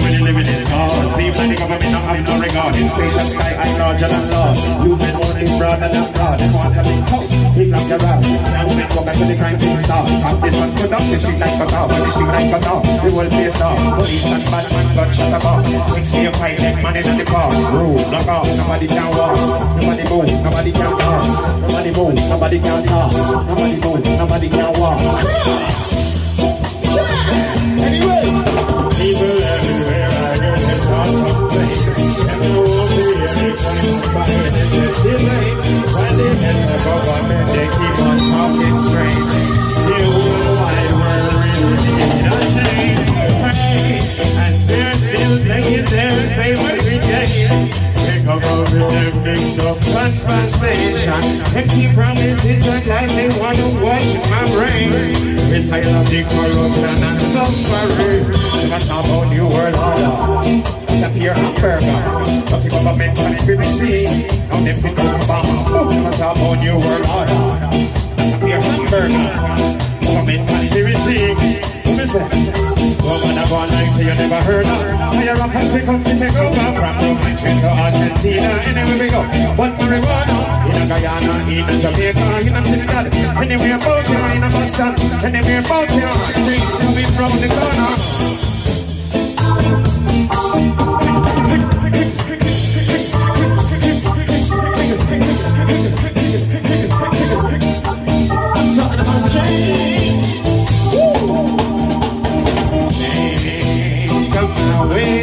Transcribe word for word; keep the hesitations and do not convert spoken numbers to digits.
when you living in the cars. Seems like the government don't have no regard. Inflation sky high larger than law. You've been wanting broader than God. They want a big house, big like the round. Now we walk until the crime thing start. Pop this one, put up the street like a dog. The street like a dog. The world face off. Police and bad man got shut up. Next day fight them man in the car. Rule, knock off, nobody can walk. Nobody move, nobody can talk. Nobody move, nobody can talk. Nobody move, nobody can walk. Anyway, people everywhere I heard they start complaining. Everyone be any kind of fire, it's just delayed. When they get the government, they keep on talking strange. The whole wide world really need a change. Hey, and they're still playing their favorite game. They come up with their mix of conversation. Empty promises that like they want to wash my brain. We're tired of the corruption and suffering. Let's talk about new world order. It's a pure hamburger. But the government conspiracy. Now them pick up Obama. Let's talk about new world order. It's a pure hamburger. Government conspiracy. Woman of one like you never heard of. Higher up as we come to take over from Romania to Argentina. Anywhere we go, one marijuana. In a Guyana, in a Jamaica, in a Trinidad. Anywhere about here, in a Boston. Anywhere about here, things coming from the corner. I'm talking about change. Come my way.